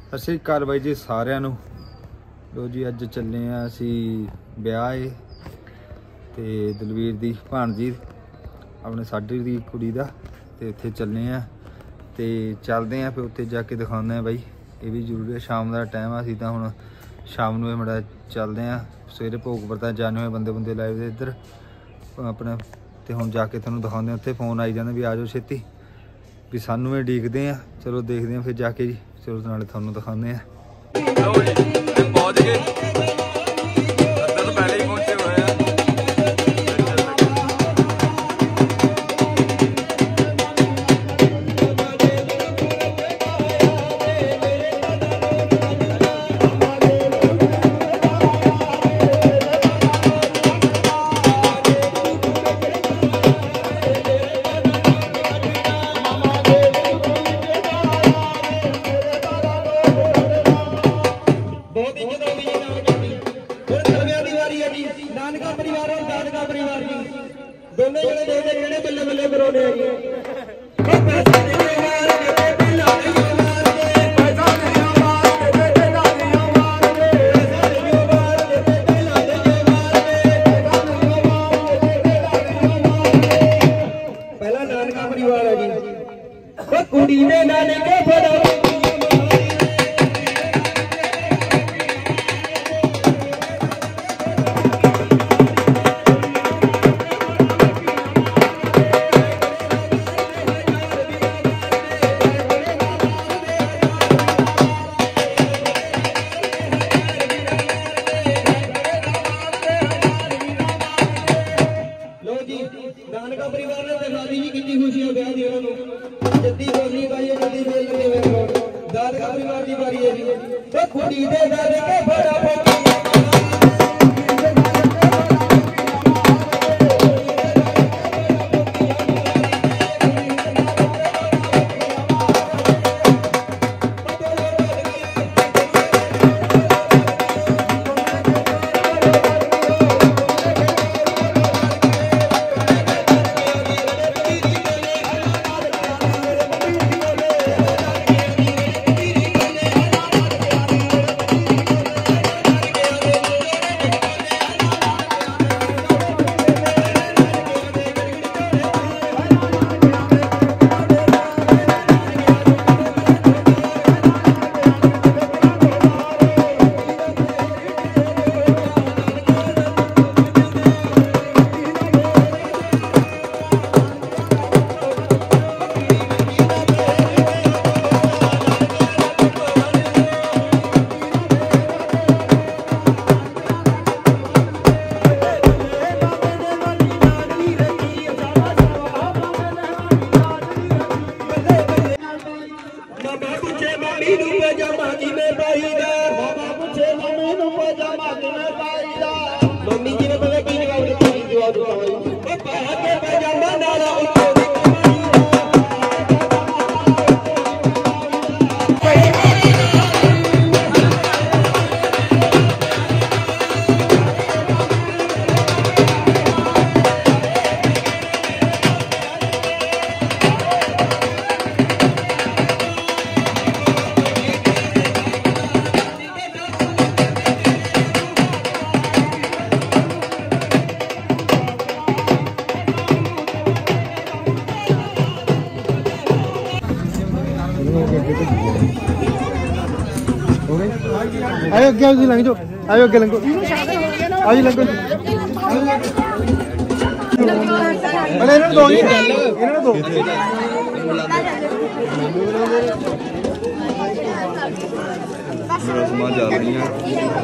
सत श्री अकाल बाई जी सारिਆਂ ਨੂੰ। लो जी अज चले असी ब्याह है तो दलवीर दी भाणजी अपने साडी दी कुड़ी दा ते उत्थे चलने तो चलते हैं फिर उत्थे जाके दिखाने बाई। ये भी जरूरी है, शाम का टाइम असी तो हुण शाम नूं मुड़ा चलते हैं। सवेरे भोग वरता जाने हुए बंदे बुंदे लाए दे इधर अपने तो हुण जाके तुहानूं दिखाउने। उत्थे फोन आई जांदे भी आ जाओ छेती भी सानूं भी उडीकदे आ। चलो देखते हैं फिर जाके जी। चलो नाले तुहानूं दिखाने आयो अगे लंघ जाओ। आयो अगे लंघो। आज लंघो। अरे इन्होंने दो जी, इन्होंने दो। रस्मां जा रही हैं।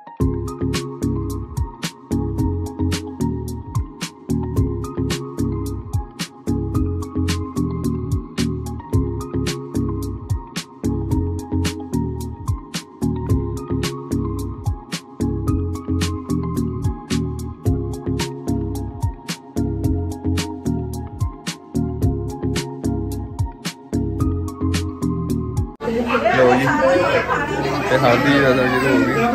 लो जी हादी ज़्यादा जी हो गई।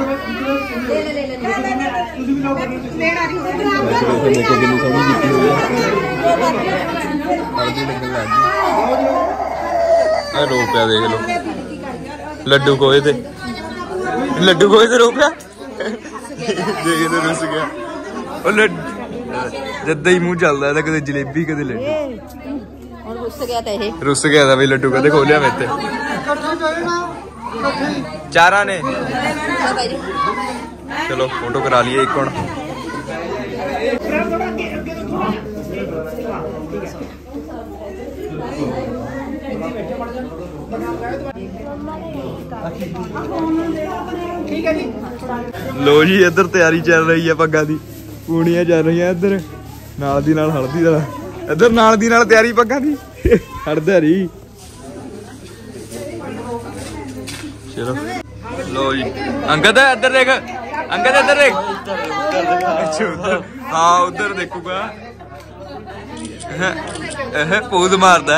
रो पिया देख लो ਲੱਡੂ ਕੋਏ ਤੇ ਰੋ ਪਿਆ ਦੇਖ ਤੇ ਰੁੱਸ ਗਿਆ ਉਹ ਜਦਾਂ ਹੀ ਮੂੰਹ ਚੱਲਦਾ ਇਹਦਾ ਕਦੇ ਜਲੇਬੀ ਕਦੇ ਲੱਡੂ ਰੁੱਸ ਗਿਆ ਤਾਂ ਬਈ ਲੱਡੂ ਕਦੇ ਖੋਲਿਆ ਮੇਰੇ ਤੇ ਚਾਰਾਂ ਨੇ ਚਲੋ फोटो करा लिए एक ਹੁਣ लो जी इधर तैयारी चल रही है पग्गा दी पूनियां चल रही है इधर नाल दी नाल हल्दी दा इधर नाल दी नाल तैयारी पग्गा दी हड़दा रही चलो लो जी अंगद इधर देख अंगद इधर देख हाँ उधर देखूगा पोज मारदा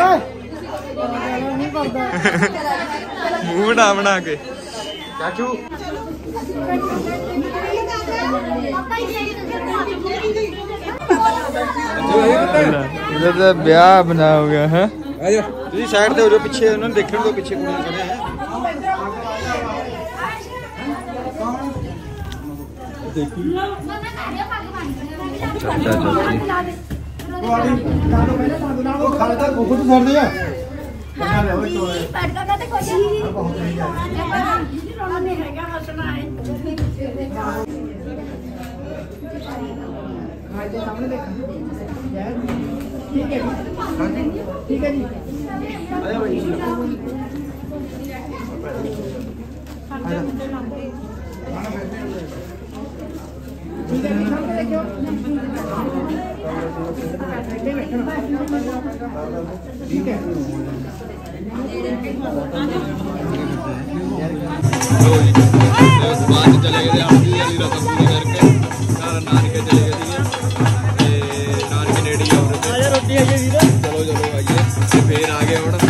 मुंह बना के चाचू इधर तो ब्याह बना हो गया है साइड ते हो जाओ पीछे उन्होंने देखने दो पीछे कुड़ियां खड़े हैं ठीक है जी चले गए नानके चले गए नानके नेड़ी रोटी चलो चलो आइए फिर आ गए हम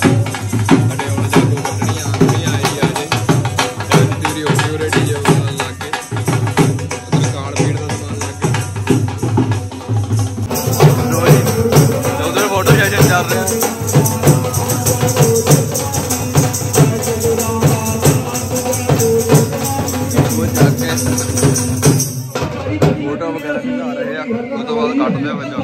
फोटो सेशन चल रहा है फोटो वगैरह खिचा रहे हैं उस तो बाद कट दे बच्चा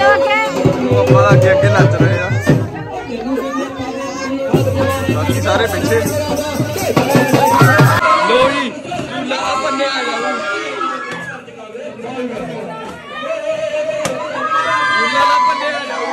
ਆਪਾਂ ਤਾਂ ਅੱਗੇ ਅੱਗੇ ਨੱਚ ਰਹੇ ਆ ਬਾਕੀ ਸਾਰੇ ਪਿੱਛੇ ਲੋ ਜੀ ਝੂਲਾ ਬੰਨੇ ਆ ਜਾਓ ਝੂਲਾ ਬੰਨੇ ਆ ਜਾਓ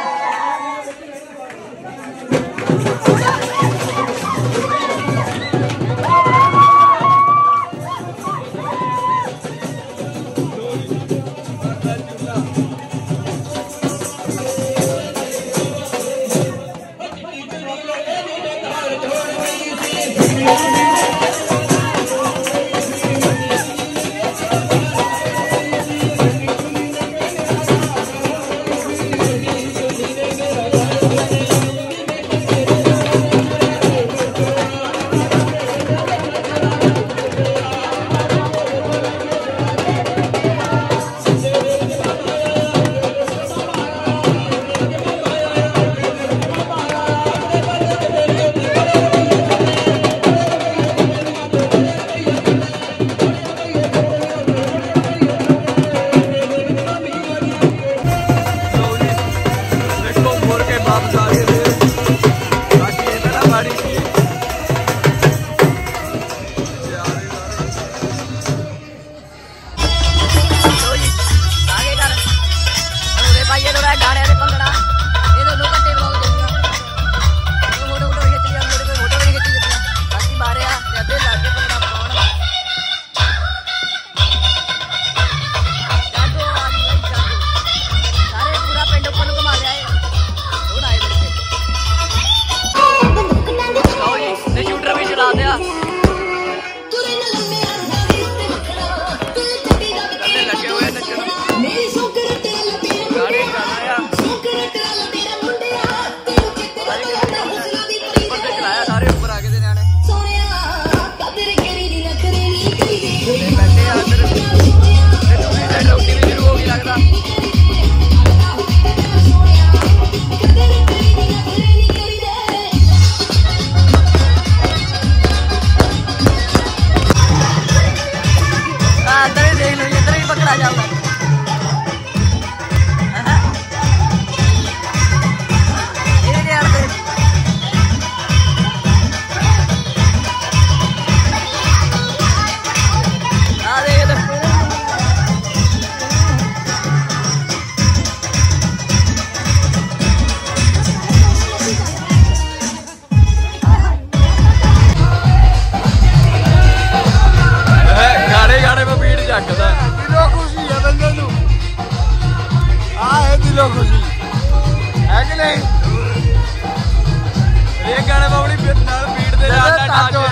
है कि नहीं? ਇਹ ਗਾਣੇ ਬਾਬੜੀ ਨਾਲ ਬੀਟ ਦੇ ਨਾਲ